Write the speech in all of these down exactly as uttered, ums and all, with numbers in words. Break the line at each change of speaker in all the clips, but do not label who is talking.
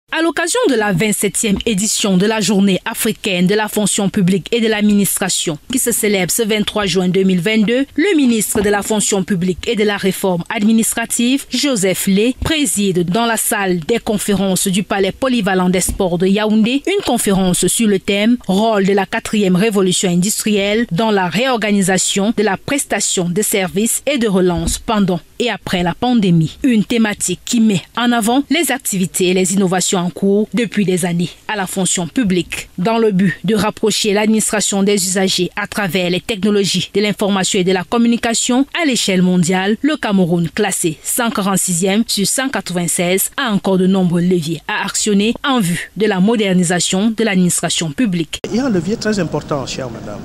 À l'occasion de la vingt-septième édition de la Journée africaine de la fonction publique et de l'administration qui se célèbre ce vingt-trois juin deux mille vingt-deux, le ministre de la fonction publique et de la réforme administrative, Joseph Lé, préside dans la salle des conférences du Palais polyvalent des sports de Yaoundé une conférence sur le thème « Rôle de la quatrième révolution industrielle dans la réorganisation de la prestation de services et de relance pendant et après la pandémie ». Une thématique qui met en avant les activités et les innovations en cours depuis des années à la fonction publique, dans le but de rapprocher l'administration des usagers à travers les technologies de l'information et de la communication à l'échelle mondiale. Le Cameroun, classé cent quarante-sixième sur cent quatre-vingt-seize, a encore de nombreux leviers à actionner en vue de la modernisation de l'administration publique.
Il y a un levier très important, chère madame,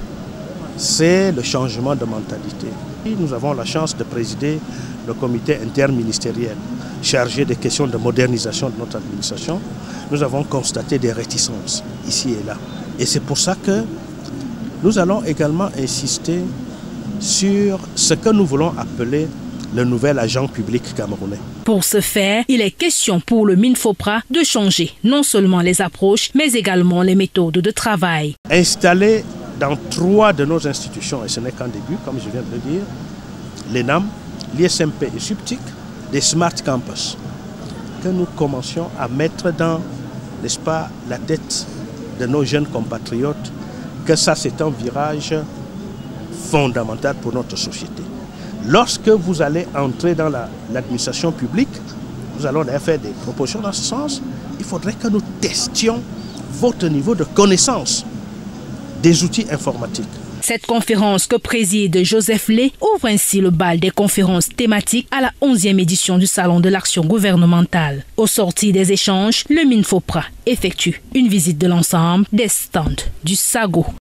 c'est le changement de mentalité. Nous avons la chance de présider le comité interministériel chargé des questions de modernisation de notre administration. Nous avons constaté des réticences ici et là. Et c'est pour ça que nous allons également insister sur ce que nous voulons appeler le nouvel agent public camerounais.
Pour ce faire, il est question pour le MINFOPRA de changer non seulement les approches, mais également les méthodes de travail.
Installer dans trois de nos institutions, et ce n'est qu'un début, comme je viens de le dire, l'ENAM, l'I S M P et SUPTIC, des Smart Campus, que nous commencions à mettre dans, n'est-ce pas, la tête de nos jeunes compatriotes, que ça c'est un virage fondamental pour notre société. Lorsque vous allez entrer dans l'administration publique, nous allons d'ailleurs faire des propositions dans ce sens, il faudrait que nous testions votre niveau de connaissance des outils informatiques.
Cette conférence que préside Joseph Lé ouvre ainsi le bal des conférences thématiques à la onzième édition du Salon de l'action gouvernementale. Au sortir des échanges, le MINFOPRA effectue une visite de l'ensemble des stands du SAGO.